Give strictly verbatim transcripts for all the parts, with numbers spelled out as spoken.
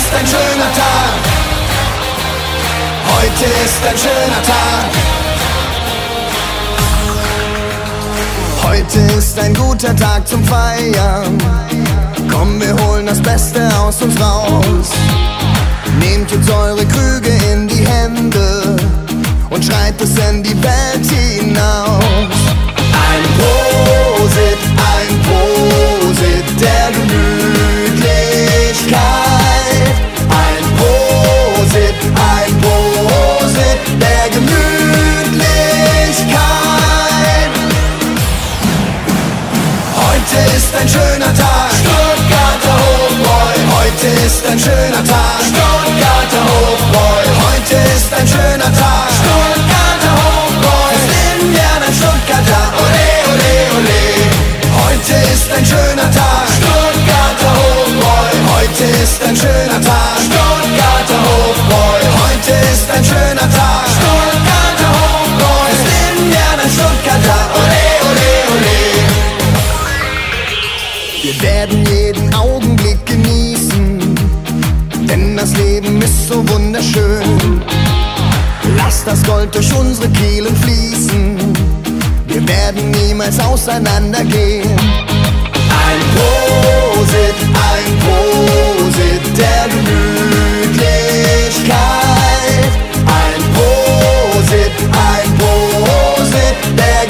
ist ein schöner Tag. Heute ist ein schöner Tag. Heute ist ein guter Tag zum Feiern. Komm, wir holen das Beste aus uns raus. Nehmt jetzt eure Krüge in die Hände und schreit es in die Welt hinaus. Ein Prosit, ein Prosit der Gemütlichkeit. Ein Prosit, ein Prosit der Gemütlichkeit. Heute ist ein schöner Tag, Stuttgarter Hofbräu. Heute ist ein schöner Tag, Stuttgarter Hofbräu. Heute ist ein schöner Tag, Stuttgarter Hofbräu. Es sind gerne ein Stuttgarter, ole, ole, ole. Heute ist ein schöner Tag, Stuttgarter Hofbräu. Heute ist ein schöner Tag, Stuttgarter Hofbräu. Heute ist ein schöner Tag, Stuttgarter Hofbräu. Es sind gerne ein Stuttgarter, ole, ole, ole. Wir werden jeden Augenblick genießen, denn das Leben ist so wunderschön. Lass das Gold durch unsere Kehlen fließen, wir werden niemals auseinandergehen. Ein Prosit, ein Prosit der Gemütlichkeit. Ein Prosit, ein Prosit der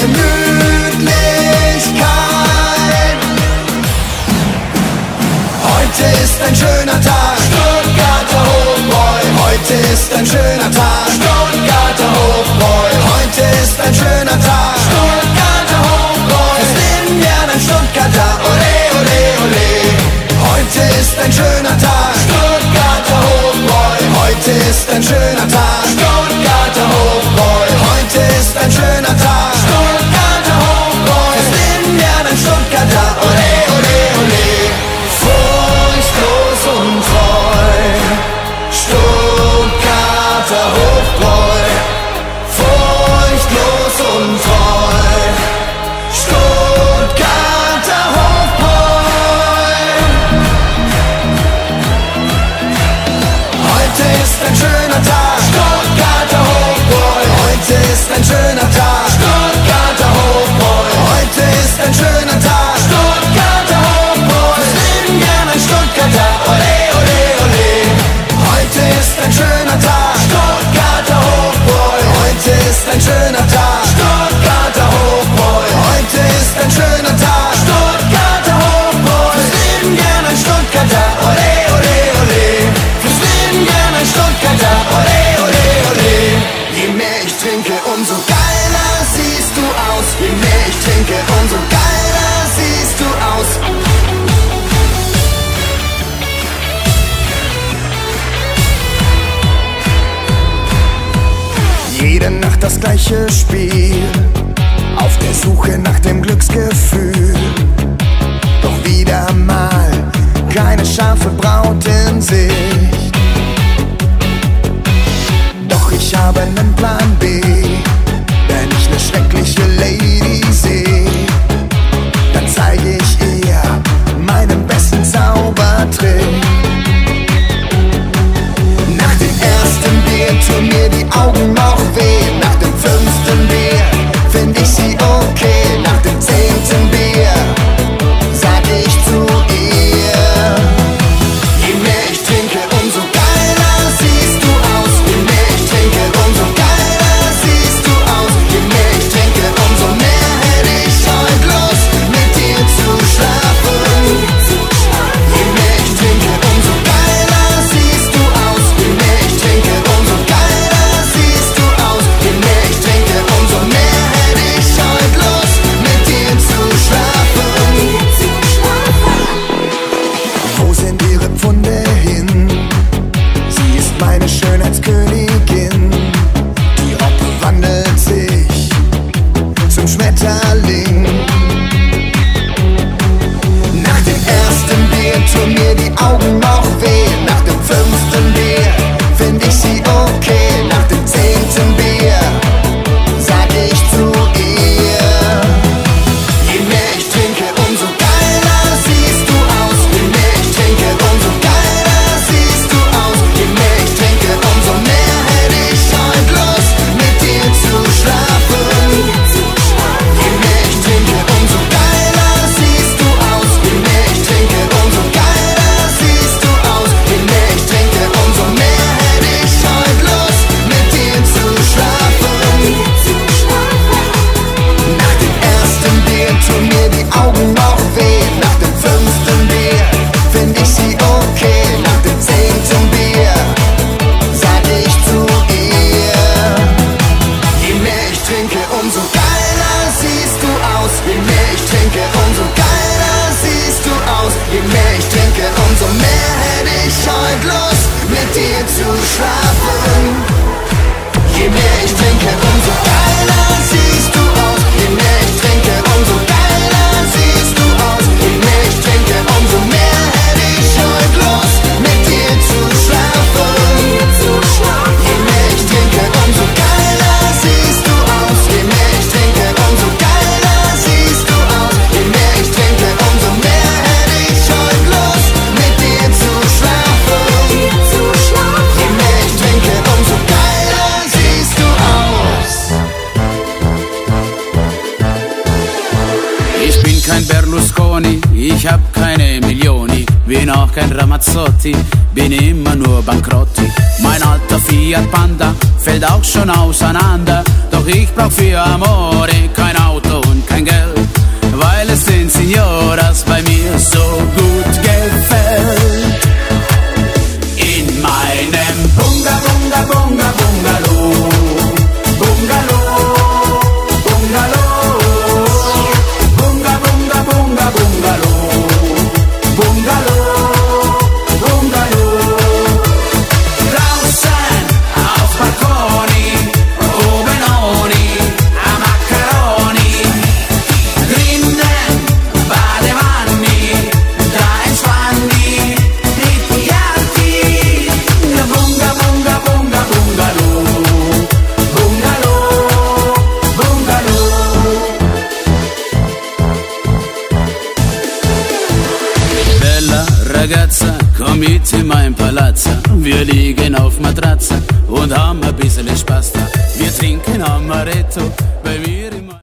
Gemütlichkeit. Heute ist ein schöner Tag, Stuttgarter Hofbräu. Heute ist ein schöner Tag, Stuttgarter Hofbräu. Heute ist ein schöner Tag, Stuttgarter Hofbräu. Wir sind gern ein Stuttgarter, ole, ole, ole. Heute ist ein schöner Tag, Stuttgarter Hofbräu. Heute ist ein schöner Tag, Stuttgarter Hofbräu. Heute ist ein schöner Tag, Stuttgarter Hofbräu. Wir sind gern ein Stuttgarter, ole, ole, ole. Furchtlos und treu, Stuttgarter Hofbräu. Furchtlos und treu, Stuttgarter Hofbräu. Heute ist ein schöner Tag, Stuttgarter Hofbräu. Heute ist ein schöner Tag, Stuttgarter Hofbräu. Heute ist ein schöner Tag, Stuttgarter Hofbräu. Wir sind gern ein Stuttgarter, ole, ole, ole. Heute ist ein schöner Tag, Stuttgarter Hofbräu. Heute ist ein schöner Tag, Stuttgarter Hofbräu. Heute ist ein schöner Tag, Stuttgarter Hofbräu. Wir sind gern ein Stuttgarter, ole, ole, ole. Wir sind gern ein Stuttgarter, ole, ole, ole. Je mehr ich trinke, umso geiler siehst du aus. Je mehr ich trinke, umso geiler siehst du aus. Jede Nacht das gleiche Spiel, auf der Suche nach dem Glücksgefühl. Doch wieder mal keine scharfe Braut in Sicht. Doch ich habe nen Plan B, wenn ich ne schreckliche Lady seh, dann zeige ich ihr meinen besten Zaubertrick. Nach dem ersten Bier tun mir die Augen noch weh. Nach dem fünften Bier find ich sie okay. Nach dem zehnten Bier sag ich zu ihr: Je mehr ich trinke, umso geiler siehst du aus. Je mehr ich trinke, umso geiler Ich hab keine Millioni, bin auch kein Ramazzotti, bin immer nur Bankrotti. Mein alter Fiat Panda fällt auch schon auseinander, doch ich brauch für Amore kein Auto und kein Geld, weil es den Signoras bei mir so gut gefällt. In meinem Bunga, Bunga, Bunga, Bungalow, Bungalow, Bungalow, Bunga, Bunga, Bunga, Bungalow, Bungalow, Bungalow. Draußen auf Balkoni, oben ohne Macaroni, drinnen Badewanne, da entspann die die Piatti. Bunga, Bunga, Bunga, Bungalow, Bungalow, Bungalow. Bella Ragazza, komm mit in mein Palazzo. Wir liegen auf Matratze und haben ein bisschen Spaß da. Wir trinken Amaretto bei mir im